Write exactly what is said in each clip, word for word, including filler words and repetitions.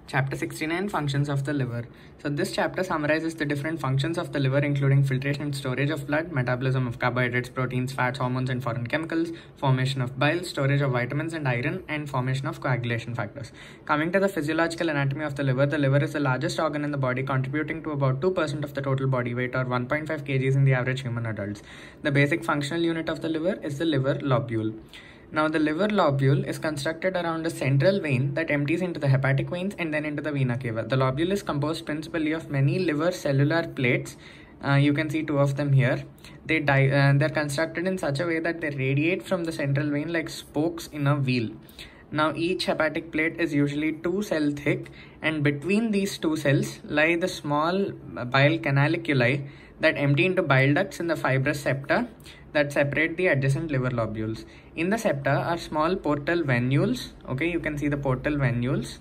Chapter sixty-nine, Functions of the Liver. So this chapter summarizes the different functions of the liver, including filtration and storage of blood, metabolism of carbohydrates, proteins, fats, hormones, and foreign chemicals, formation of bile, storage of vitamins and iron, and formation of coagulation factors. Coming to the physiological anatomy of the liver, the liver is the largest organ in the body, contributing to about two percent of the total body weight, or one point five kilograms in the average human adults. The basic functional unit of the liver is the liver lobule. Now, the liver lobule is constructed around a central vein that empties into the hepatic veins and then into the vena cava. The lobule is composed principally of many liver cellular plates. Uh, you can see two of them here. They di uh, they're constructed in such a way that they radiate from the central vein like spokes in a wheel. Now, each hepatic plate is usually two cell thick, and between these two cells lie the small bile canaliculi that empty into bile ducts in the fibrous septa that separate the adjacent liver lobules. In the septa are small portal venules. Okay, you can see the portal venules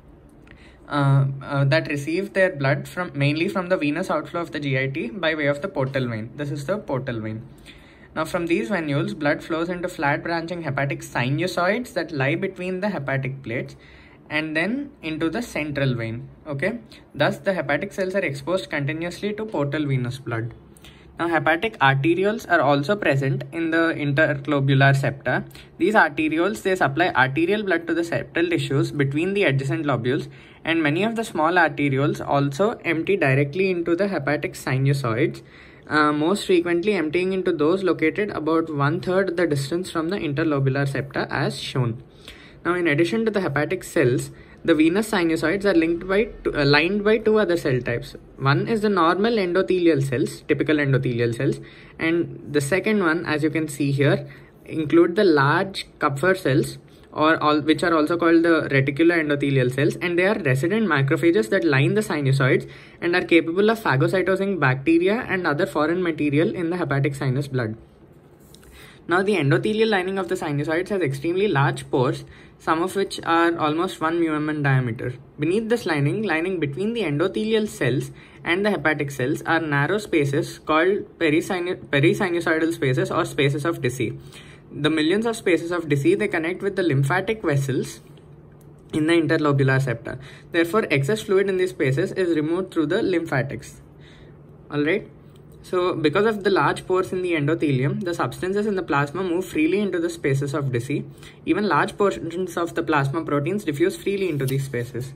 uh, uh, that receive their blood from mainly from the venous outflow of the G I T by way of the portal vein. This is the portal vein. Now, from these venules, blood flows into flat branching hepatic sinusoids that lie between the hepatic plates and then into the central vein. Okay, thus the hepatic cells are exposed continuously to portal venous blood. Now, hepatic arterioles are also present in the interlobular septa. These arterioles, they supply arterial blood to the septal tissues between the adjacent lobules, and many of the small arterioles also empty directly into the hepatic sinusoids, uh, most frequently emptying into those located about one-third the distance from the interlobular septa as shown. Now, in addition to the hepatic cells, the venous sinusoids are linked by two, uh, lined by two other cell types. One is the normal endothelial cells, typical endothelial cells, and the second one, as you can see here, include the large Kupffer cells, or all, which are also called the reticular endothelial cells, and they are resident macrophages that line the sinusoids and are capable of phagocytosing bacteria and other foreign material in the hepatic sinus blood. Now, the endothelial lining of the sinusoids has extremely large pores, some of which are almost one mm in diameter. Beneath this lining, lining between the endothelial cells and the hepatic cells, are narrow spaces called perisinu perisinusoidal spaces or spaces of Deci. The millions of spaces of Deci, they connect with the lymphatic vessels in the interlobular septa. Therefore, excess fluid in these spaces is removed through the lymphatics. Alright. So, because of the large pores in the endothelium, the substances in the plasma move freely into the spaces of Deci. Even large portions of the plasma proteins diffuse freely into these spaces.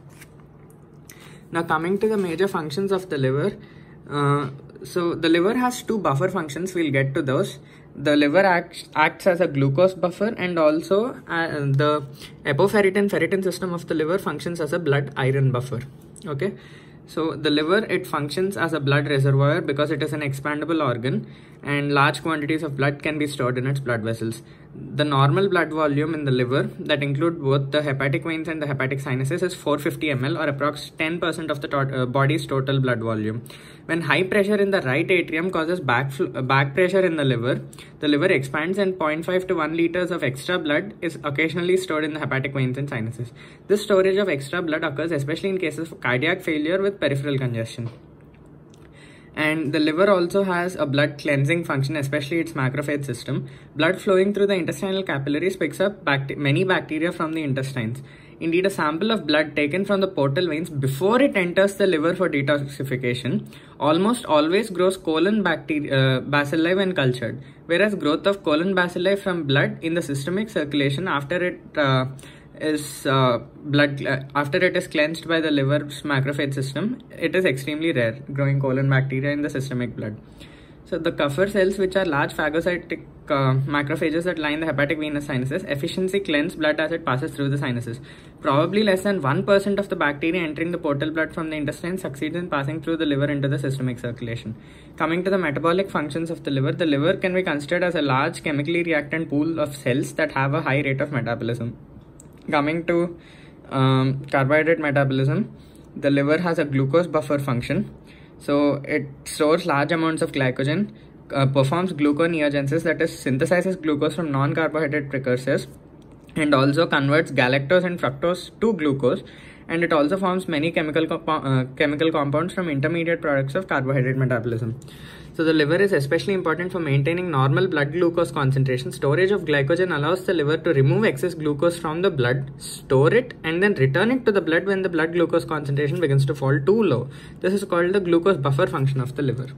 Now, coming to the major functions of the liver. Uh, so, the liver has two buffer functions. We'll get to those. The liver acts, acts as a glucose buffer, and also uh, the apoferritin-ferritin system of the liver functions as a blood iron buffer. Okay. So, the liver, it functions as a blood reservoir because it is an expandable organ and large quantities of blood can be stored in its blood vessels. The normal blood volume in the liver that include both the hepatic veins and the hepatic sinuses is four hundred fifty milliliters, or approximately ten percent of the to uh, body's total blood volume. When high pressure in the right atrium causes back, uh, back pressure in the liver, the liver expands and zero point five to one liters of extra blood is occasionally stored in the hepatic veins and sinuses. This storage of extra blood occurs especially in cases of cardiac failure with peripheral congestion. And the liver also has a blood cleansing function, especially its macrophage system. Blood flowing through the intestinal capillaries picks up bacti many bacteria from the intestines. Indeed, a sample of blood taken from the portal veins before it enters the liver for detoxification almost always grows colon bacteria, uh, bacilli when cultured, whereas growth of colon bacilli from blood in the systemic circulation after it uh, is uh, blood uh, after it is cleansed by the liver's macrophage system, it is extremely rare, growing colon bacteria in the systemic blood. So the Kupffer cells, which are large phagocytic uh, macrophages that line the hepatic venous sinuses, efficiently cleanse blood as it passes through the sinuses. Probably less than one percent of the bacteria entering the portal blood from the intestine succeeds in passing through the liver into the systemic circulation. Coming to the metabolic functions of the liver, the liver can be considered as a large chemically reactant pool of cells that have a high rate of metabolism. Coming to um, carbohydrate metabolism, the liver has a glucose buffer function. So it stores large amounts of glycogen, uh, performs gluconeogenesis, that is synthesizes glucose from non-carbohydrate precursors, and also converts galactose and fructose to glucose, and it also forms many chemical co- uh, chemical compounds from intermediate products of carbohydrate metabolism. So the liver is especially important for maintaining normal blood glucose concentration. Storage of glycogen allows the liver to remove excess glucose from the blood, store it, and then return it to the blood when the blood glucose concentration begins to fall too low. This is called the glucose buffer function of the liver.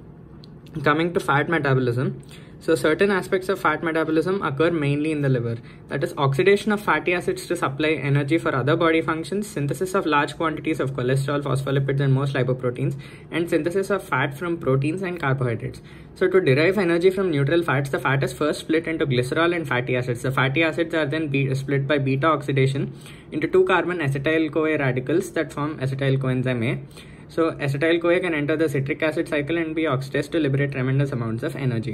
Coming to fat metabolism. So certain aspects of fat metabolism occur mainly in the liver. That is, oxidation of fatty acids to supply energy for other body functions, synthesis of large quantities of cholesterol, phospholipids, and most lipoproteins, and synthesis of fat from proteins and carbohydrates. So to derive energy from neutral fats, the fat is first split into glycerol and fatty acids. The fatty acids are then be split by beta oxidation into two carbon acetyl-CoA radicals that form acetyl coenzyme A. So acetyl-CoA can enter the citric acid cycle and be oxidized to liberate tremendous amounts of energy.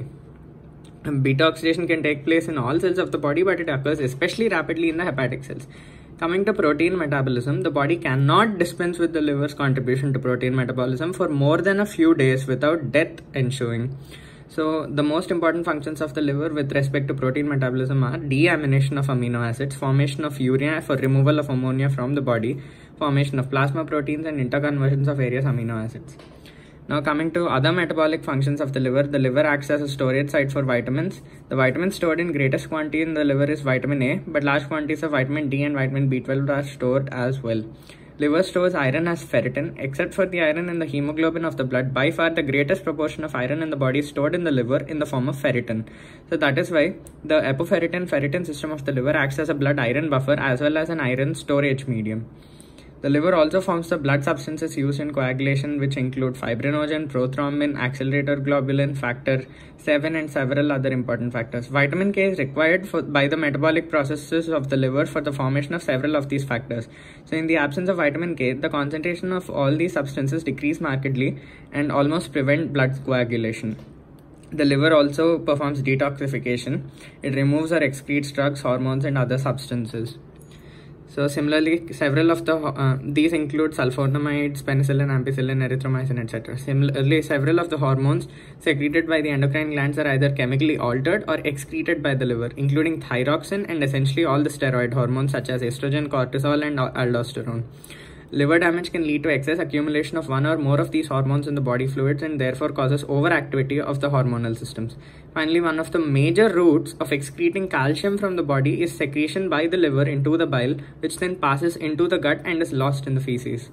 Beta oxidation can take place in all cells of the body, but it occurs especially rapidly in the hepatic cells. Coming to protein metabolism, the body cannot dispense with the liver's contribution to protein metabolism for more than a few days without death ensuing. So the most important functions of the liver with respect to protein metabolism are deamination of amino acids, formation of urea for removal of ammonia from the body, formation of plasma proteins, and interconversions of various amino acids. Now coming to other metabolic functions of the liver, the liver acts as a storage site for vitamins. The vitamins stored in greatest quantity in the liver is vitamin A, but large quantities of vitamin D and vitamin B twelve are stored as well. Liver stores iron as ferritin. Except for the iron in the hemoglobin of the blood, by far the greatest proportion of iron in the body is stored in the liver in the form of ferritin. So that is why the apoferritin-ferritin system of the liver acts as a blood iron buffer as well as an iron storage medium. The liver also forms the blood substances used in coagulation, which include fibrinogen, prothrombin, accelerator globulin, factor seven, and several other important factors. Vitamin K is required for, by the metabolic processes of the liver for the formation of several of these factors. So in the absence of vitamin K, the concentration of all these substances decrease markedly and almost prevent blood coagulation. The liver also performs detoxification. It removes or excretes drugs, hormones, and other substances. So similarly, several of the uh, these include sulfonamides, penicillin, ampicillin, erythromycin, et cetera. Similarly, several of the hormones secreted by the endocrine glands are either chemically altered or excreted by the liver, including thyroxine and essentially all the steroid hormones such as estrogen, cortisol, and aldosterone. Liver damage can lead to excess accumulation of one or more of these hormones in the body fluids and therefore causes overactivity of the hormonal systems. Finally, one of the major routes of excreting calcium from the body is secretion by the liver into the bile, which then passes into the gut and is lost in the feces.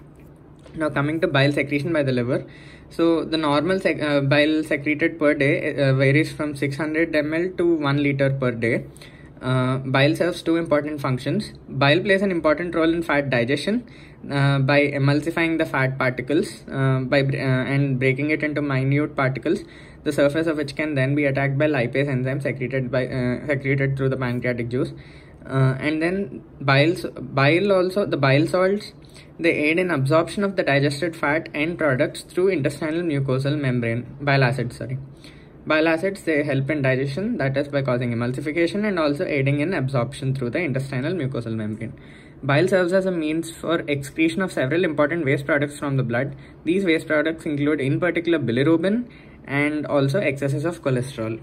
Now coming to bile secretion by the liver. So the normal sec uh, bile secreted per day uh, varies from six hundred milliliters to one liter per day. Uh, bile serves two important functions. Bile plays an important role in fat digestion uh, by emulsifying the fat particles uh, by uh, and breaking it into minute particles, the surface of which can then be attacked by lipase enzymes secreted by uh, secreted through the pancreatic juice. Uh, and then bile, bile also the bile salts, they aid in absorption of the digested fat end products through intestinal mucosal membrane. Bile acids, sorry. Bile acids, they help in digestion, that is by causing emulsification and also aiding in absorption through the intestinal mucosal membrane. Bile serves as a means for excretion of several important waste products from the blood. These waste products include in particular bilirubin and also excesses of cholesterol.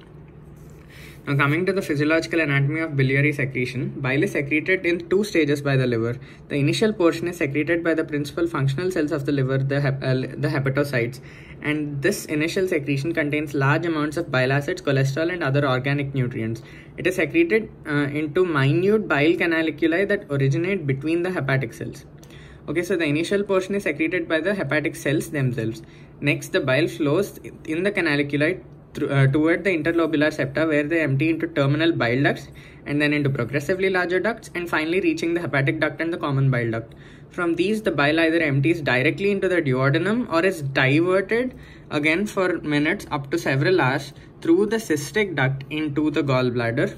Now coming to the physiological anatomy of biliary secretion, bile is secreted in two stages by the liver. The initial portion is secreted by the principal functional cells of the liver, the, hep uh, the hepatocytes, and this initial secretion contains large amounts of bile acids, cholesterol, and other organic nutrients. It is secreted uh, into minute bile canaliculi that originate between the hepatic cells. Okay, so the initial portion is secreted by the hepatic cells themselves. Next, the bile flows in the canaliculi Through, uh, toward the interlobular septa, where they empty into terminal bile ducts and then into progressively larger ducts and finally reaching the hepatic duct and the common bile duct. From these, the bile either empties directly into the duodenum or is diverted again for minutes up to several hours through the cystic duct into the gallbladder.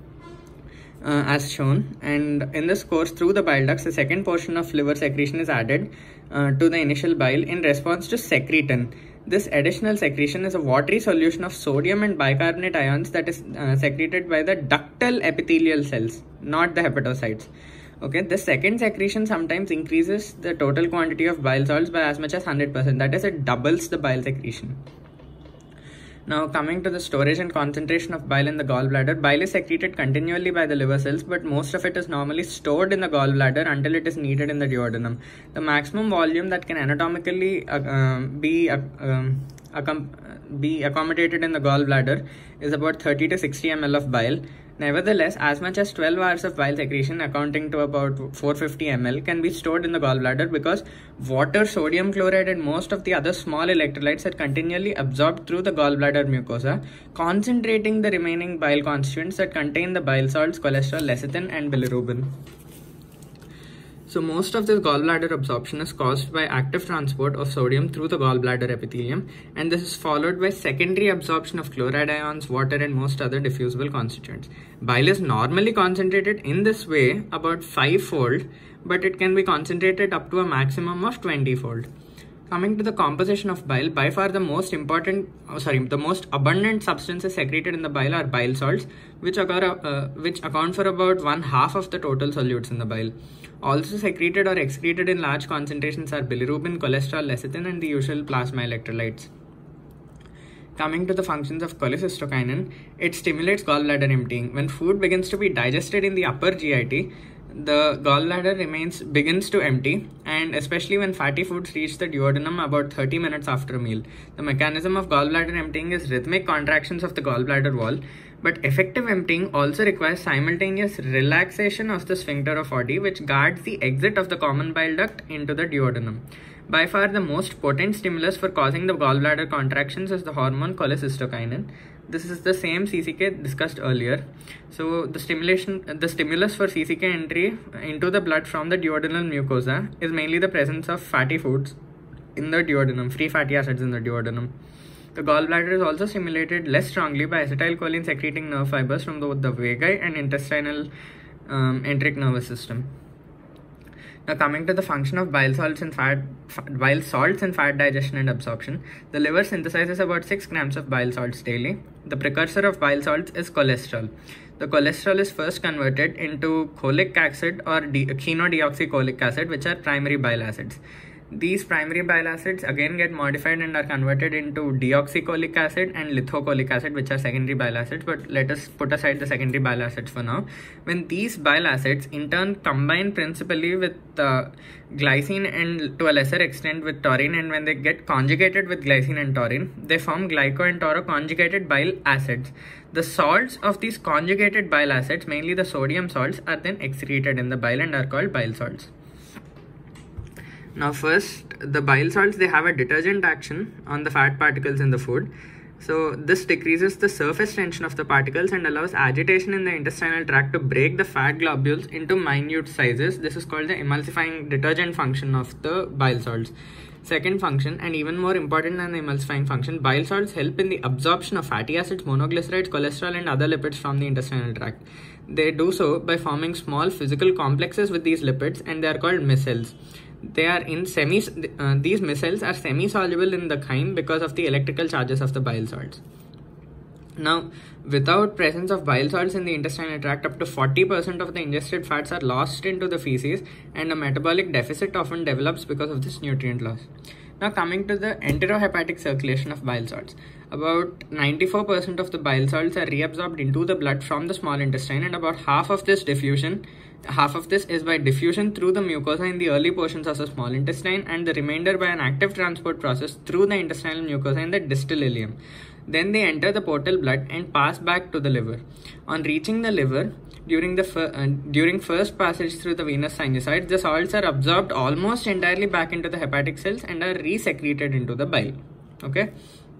Uh, as shown, and in this course through the bile ducts, the second portion of liver secretion is added uh, to the initial bile in response to secretin. This additional secretion is a watery solution of sodium and bicarbonate ions that is uh, secreted by the ductal epithelial cells, not the hepatocytes. Okay, the second secretion sometimes increases the total quantity of bile salts by as much as one hundred percent. That is, it doubles the bile secretion. Now, coming to the storage and concentration of bile in the gallbladder, bile is secreted continually by the liver cells, but most of it is normally stored in the gallbladder until it is needed in the duodenum. The maximum volume that can anatomically uh, uh, be uh, um, accom- be accommodated in the gallbladder is about thirty to sixty milliliters of bile. Nevertheless, as much as twelve hours of bile secretion, accounting to about four hundred fifty milliliters, can be stored in the gallbladder because water, sodium chloride, and most of the other small electrolytes are continually absorbed through the gallbladder mucosa, concentrating the remaining bile constituents that contain the bile salts, cholesterol, lecithin, and bilirubin. So most of this gallbladder absorption is caused by active transport of sodium through the gallbladder epithelium, and this is followed by secondary absorption of chloride ions, water, and most other diffusible constituents. Bile is normally concentrated in this way about five-fold, but it can be concentrated up to a maximum of twenty-fold. Coming to the composition of bile, by far the most important, oh, sorry, the most abundant substances secreted in the bile are bile salts, which occur, uh, which account for about one half of the total solutes in the bile. Also secreted or excreted in large concentrations are bilirubin, cholesterol, lecithin, and the usual plasma electrolytes. Coming to the functions of cholecystokinin, it stimulates gallbladder emptying. When food begins to be digested in the upper G I T, the gallbladder remains begins to empty, and especially when fatty foods reach the duodenum about thirty minutes after a meal. The mechanism of gallbladder emptying is rhythmic contractions of the gallbladder wall, but effective emptying also requires simultaneous relaxation of the sphincter of Oddi, which guards the exit of the common bile duct into the duodenum. By far the most potent stimulus for causing the gallbladder contractions is the hormone cholecystokinin. This is the same C C K discussed earlier. So the stimulation, the stimulus for C C K entry into the blood from the duodenal mucosa is mainly the presence of fatty foods in the duodenum, free fatty acids in the duodenum. The gallbladder is also stimulated less strongly by acetylcholine secreting nerve fibers from the, the vagi and intestinal um, enteric nervous system. Now coming to the function of bile salts and fat, bile salts and fat digestion and absorption, the liver synthesizes about six grams of bile salts daily. The precursor of bile salts is cholesterol. The cholesterol is first converted into cholic acid or chenodeoxycholic acid, which are primary bile acids. These primary bile acids again get modified and are converted into deoxycholic acid and lithocholic acid, which are secondary bile acids, but let us put aside the secondary bile acids for now. When these bile acids in turn combine principally with uh, glycine and to a lesser extent with taurine, and when they get conjugated with glycine and taurine, they form glyco and tauro conjugated bile acids. The salts of these conjugated bile acids, mainly the sodium salts, are then excreted in the bile and are called bile salts. Now first, the bile salts, they have a detergent action on the fat particles in the food. So this decreases the surface tension of the particles and allows agitation in the intestinal tract to break the fat globules into minute sizes. This is called the emulsifying detergent function of the bile salts. Second function, and even more important than the emulsifying function, bile salts help in the absorption of fatty acids, monoglycerides, cholesterol, and other lipids from the intestinal tract. They do so by forming small physical complexes with these lipids, and they are called micelles. They are in semi, uh, these micelles are semi-soluble in the chyme because of the electrical charges of the bile salts. Now, without presence of bile salts in the intestinal tract, up to forty percent of the ingested fats are lost into the feces, and a metabolic deficit often develops because of this nutrient loss. Now coming to the enterohepatic circulation of bile salts. About ninety-four percent of the bile salts are reabsorbed into the blood from the small intestine, and about half of this diffusion Half of this is by diffusion through the mucosa in the early portions of the small intestine, and the remainder by an active transport process through the intestinal mucosa in the distal ileum. Then they enter the portal blood and pass back to the liver. On reaching the liver, during the fir uh, during first passage through the venous sinusoids, the salts are absorbed almost entirely back into the hepatic cells and are resecreted into the bile. Okay.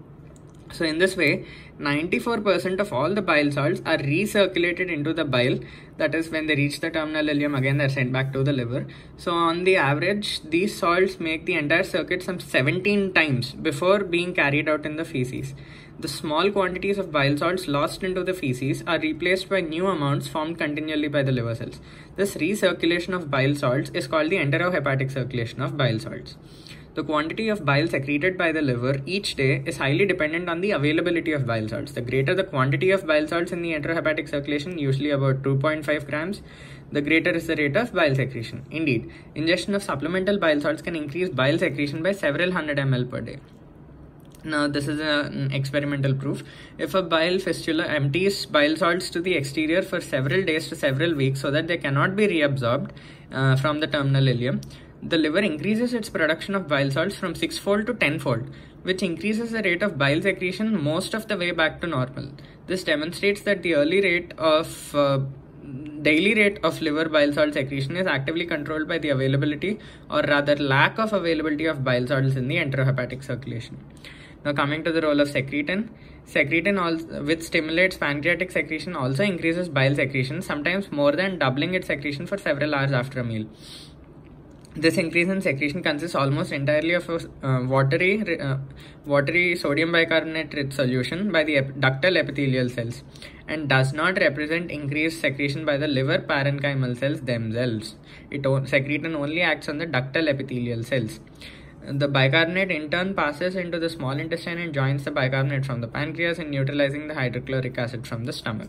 So in this way, ninety-four percent of all the bile salts are recirculated into the bile. That is, when they reach the terminal ileum, again they are sent back to the liver. So on the average, these salts make the entire circuit some seventeen times before being carried out in the feces. The small quantities of bile salts lost into the feces are replaced by new amounts formed continually by the liver cells. This recirculation of bile salts is called the enterohepatic circulation of bile salts. The quantity of bile secreted by the liver each day is highly dependent on the availability of bile salts. The greater the quantity of bile salts in the enterohepatic circulation, usually about two point five grams, the greater is the rate of bile secretion. Indeed, ingestion of supplemental bile salts can increase bile secretion by several hundred milliliters per day. Now, this is a, an experimental proof. If a bile fistula empties bile salts to the exterior for several days to several weeks so that they cannot be reabsorbed uh, from the terminal ileum, the liver increases its production of bile salts from six-fold to ten-fold, which increases the rate of bile secretion most of the way back to normal. This demonstrates that the early rate of uh, daily rate of liver bile salt secretion is actively controlled by the availability, or rather lack of availability, of bile salts in the enterohepatic circulation. Now, coming to the role of secretin, secretin also, which stimulates pancreatic secretion, also increases bile secretion, sometimes more than doubling its secretion for several hours after a meal. This increase in secretion consists almost entirely of a uh, watery, uh, watery sodium bicarbonate rich solution by the ep ductal epithelial cells, and does not represent increased secretion by the liver parenchymal cells themselves. It secretin only acts on the ductal epithelial cells. The bicarbonate in turn passes into the small intestine and joins the bicarbonate from the pancreas in neutralizing the hydrochloric acid from the stomach.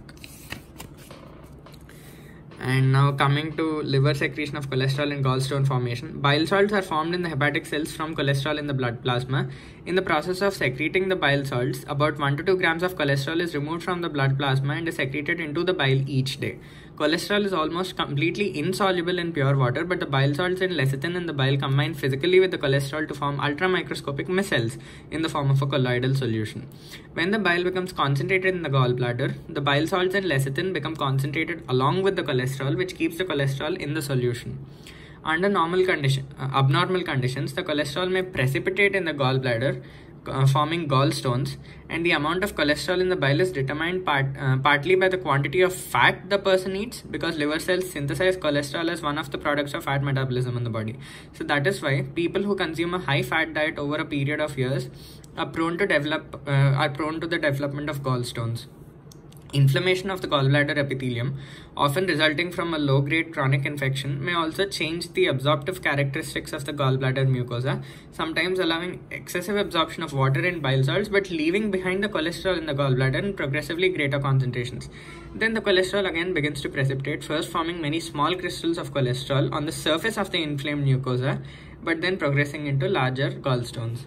And now coming to liver secretion of cholesterol and gallstone formation. Bile salts are formed in the hepatic cells from cholesterol in the blood plasma. In the process of secreting the bile salts, about one to two grams of cholesterol is removed from the blood plasma and is secreted into the bile each day. Cholesterol is almost completely insoluble in pure water, but the bile salts and lecithin in the bile combine physically with the cholesterol to form ultramicroscopic micelles in the form of a colloidal solution. When the bile becomes concentrated in the gallbladder, the bile salts and lecithin become concentrated along with the cholesterol, which keeps the cholesterol in the solution. Under normal condition, uh, abnormal conditions, the cholesterol may precipitate in the gallbladder, uh, forming gallstones, and the amount of cholesterol in the bile is determined part, uh, partly by the quantity of fat the person eats, because liver cells synthesize cholesterol as one of the products of fat metabolism in the body. So that is why people who consume a high fat diet over a period of years are prone to develop uh, are prone to the development of gallstones. Inflammation of the gallbladder epithelium, often resulting from a low-grade chronic infection, may also change the absorptive characteristics of the gallbladder mucosa, sometimes allowing excessive absorption of water and bile salts but leaving behind the cholesterol in the gallbladder in progressively greater concentrations. Then the cholesterol again begins to precipitate, first forming many small crystals of cholesterol on the surface of the inflamed mucosa, but then progressing into larger gallstones.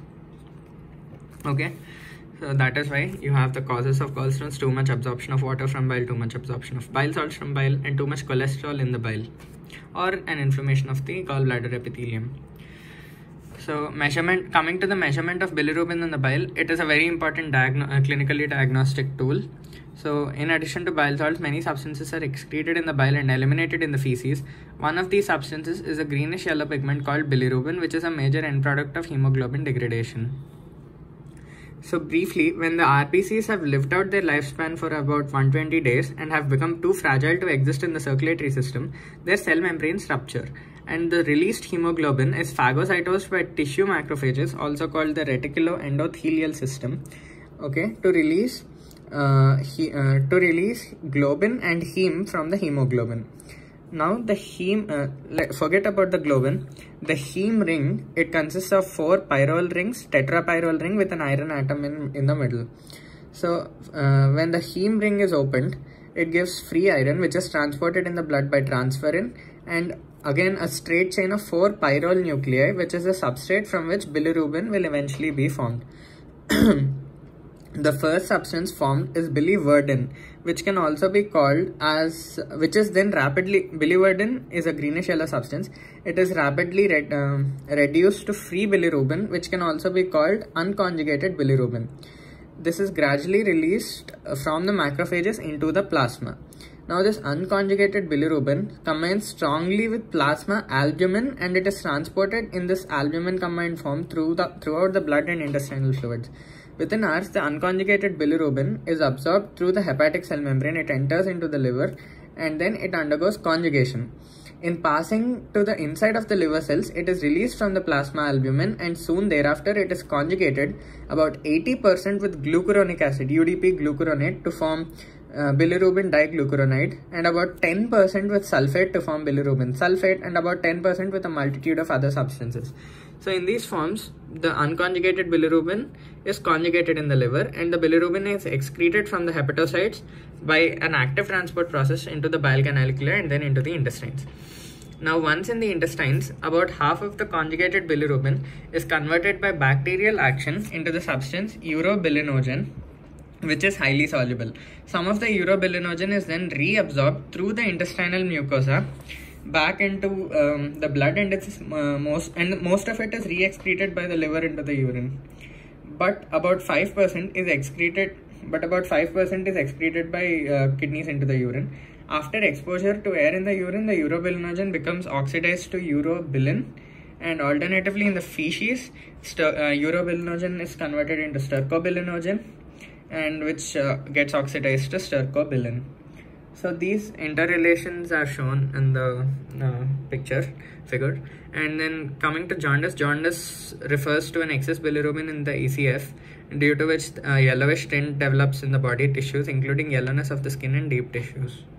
Okay. So that is why you have the causes of gallstones: too much absorption of water from bile, too much absorption of bile salts from bile, and too much cholesterol in the bile, or an inflammation of the gallbladder epithelium. So measurement, coming to the measurement of bilirubin in the bile, it is a very important diagno uh, clinically diagnostic tool. So in addition to bile salts, many substances are excreted in the bile and eliminated in the feces. One of these substances is a greenish yellow pigment called bilirubin, which is a major end product of hemoglobin degradation. So briefly, when the R B Cs have lived out their lifespan for about one hundred twenty days and have become too fragile to exist in the circulatory system, their cell membranes rupture, and the released hemoglobin is phagocytosed by tissue macrophages, also called the reticuloendothelial system, okay, to release uh, he, uh, to release globin and heme from the hemoglobin. Now the heme, uh, forget about the globin, the heme ring, it consists of four pyrrole rings, tetrapyrrole ring with an iron atom in, in the middle. So uh, when the heme ring is opened, it gives free iron which is transported in the blood by transferrin, and again a straight chain of four pyrrole nuclei, which is the substrate from which bilirubin will eventually be formed. The first substance formed is biliverdin, which can also be called as, which is then rapidly, biliverdin is a greenish yellow substance. It is rapidly re um, reduced to free bilirubin, which can also be called unconjugated bilirubin. This is gradually released from the macrophages into the plasma. Now this unconjugated bilirubin combines strongly with plasma albumin, and it is transported in this albumin combined form through the, throughout the blood and intestinal fluids. Within hours, the unconjugated bilirubin is absorbed through the hepatic cell membrane. It enters into the liver and then it undergoes conjugation. In passing to the inside of the liver cells, it is released from the plasma albumin, and soon thereafter it is conjugated about eighty percent with glucuronic acid, U D P glucuronate, to form uh, bilirubin diglucuronide, and about ten percent with sulfate to form bilirubin sulfate, and about ten percent with a multitude of other substances. So in these forms, the unconjugated bilirubin is conjugated in the liver, and the bilirubin is excreted from the hepatocytes by an active transport process into the bile canaliculi and then into the intestines. Now, once in the intestines, about half of the conjugated bilirubin is converted by bacterial action into the substance urobilinogen, which is highly soluble. Some of the urobilinogen is then reabsorbed through the intestinal mucosa back into um, the blood, and it's uh, most and most of it is re-excreted by the liver into the urine. But about five percent is excreted. But about five percent is excreted by uh, kidneys into the urine. After exposure to air in the urine, the urobilinogen becomes oxidized to urobilin, and alternatively in the feces, st- uh, urobilinogen is converted into stercobilinogen, and which uh, gets oxidized to stercobilin. So these interrelations are shown in the uh, picture figure. And then coming to jaundice, jaundice refers to an excess bilirubin in the E C F, due to which uh, yellowish tint develops in the body tissues, including yellowness of the skin and deep tissues.